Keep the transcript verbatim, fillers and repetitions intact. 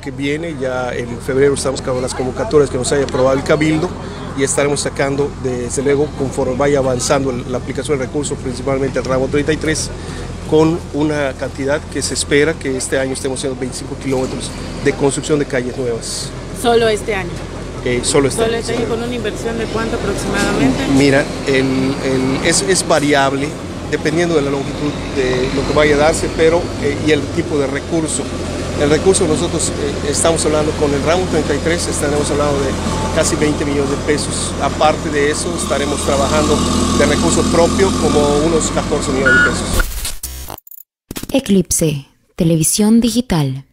que viene, ya en febrero estamos con las convocatorias que nos haya aprobado el Cabildo y estaremos sacando, desde luego, conforme vaya avanzando la aplicación del recurso, principalmente el ramo treinta y tres, con una cantidad que se espera que este año estemos haciendo veinticinco kilómetros de construcción de calles nuevas. ¿Solo este año? Eh, solo este ¿Solo año. este año con una inversión de cuánto aproximadamente? Mira, el, el, es, es variable dependiendo de la longitud de lo que vaya a darse, pero eh, y el tipo de recurso. El recurso nosotros eh, estamos hablando con el ramo treinta y tres, estaremos hablando de casi veinte millones de pesos. Aparte de eso, estaremos trabajando de recurso propio como unos catorce millones de pesos. Eclipse, televisión digital.